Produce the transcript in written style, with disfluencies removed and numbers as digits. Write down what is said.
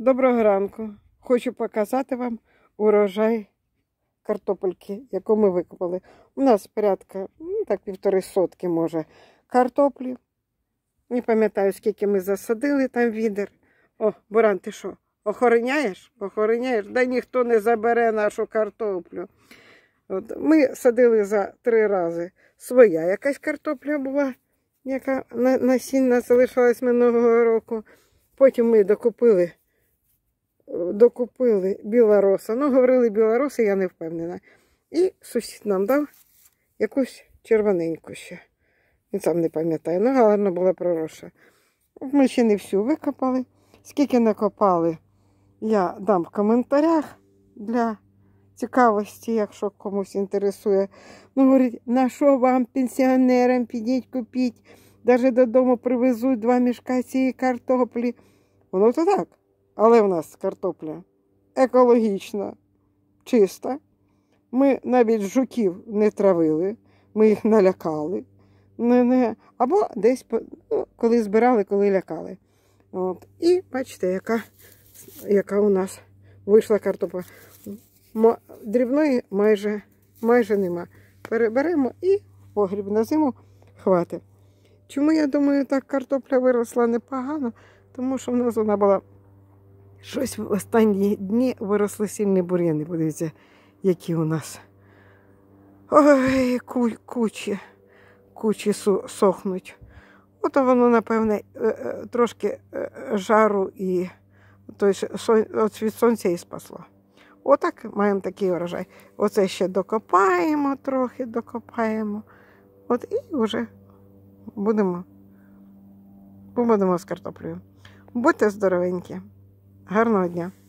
Доброго ранку. Хочу показати вам урожай картопельки, яку ми викопали. У нас порядка, так, 1,5 сотки, може, картоплі. Не пам'ятаю, скільки ми засадили там відер. О, Буран, ти що, охороняєш? Охороняєш? Да ніхто не забере нашу картоплю. От, ми садили за 3 рази. Своя якась картопля була, яка насінна залишалась минулого року. Потім ми докупили білороса. Ну, говорили білороси, я не впевнена. І сусід нам дав якусь червоненьку ще. Він сам не пам'ятає, ну, гарно була проросша. Ми ще не всю викопали. Скільки накопали, я дам в коментарях для цікавості, якщо комусь інтересує. Ну, говорить, на що вам, пенсіонерам, підіть, купіть. Навіть додому привезуть 2 мішка цієї картоплі. Воно то так. Але в нас картопля екологічна, чиста. Ми навіть жуків не травили, ми їх налякали. Або десь, коли збирали, коли лякали. От. І бачите, яка у нас вийшла картопля. Дрібної майже нема. Переберемо і в погріб на зиму хватить. Чому, я думаю, так картопля виросла непогано? Тому що в нас вона була щось в останні дні виросли сильні бур'яни. Подивіться, які у нас. Ой, кучі сохнуть. Ото воно, напевне, трошки жару і від сонця і спасло. Отак маємо такий урожай. Оце ще докопаємо трохи, От і вже будемо з картоплею. Будьте здоровенькі. Гарного дня!